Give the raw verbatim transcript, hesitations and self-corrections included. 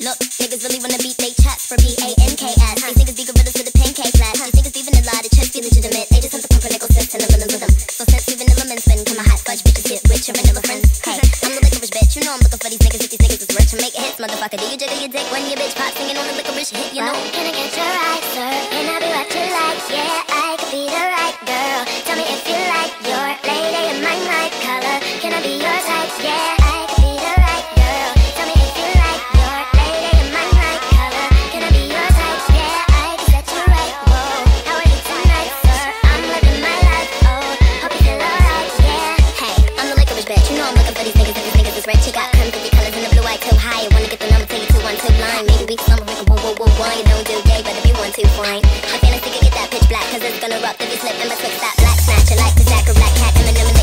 Look, niggas really wanna beat they chats for B A N K S. These niggas be gorillas with a pancake flat. These niggas be vanilla, the chest be legitimate. They just have to pump a nickel sense and the villains with them. So since we vanilla men spin, come my hot fudge bitches get rich and vanilla friends. Hey, I'm the licorice bitch, you know I'm looking for these niggas if these niggas is rich and make hits, motherfucker. Do you jiggle your dick when your bitch pop singing on the licorice hit, you know? Well, can I get your right, sir? Can I be what you like? Yeah, I could be the right girl. Tell me if you like your lady in my night color. Can I be your type? Yeah, I could be the right girl. Tell me if you like your lady in my night color. Can I be your type? Yeah, I can set you right. Whoa, how are you tonight, sir? I'm living my life. Oh, hope you feel alright. Yeah. Hey, I'm the licorice bitch, you know I'm looking for these niggas if these niggas is rich. You got creme fifty colors in the blue eye too high. You wanna get the number, take it two one two line. Maybe we slumber, make a woo woo woo one. You don't do gay, but if you want to, fine. I fantasy could get that pitch black, cause it's gonna erupt if you slip in betwixt that black snatcher like the Jack or black cat and the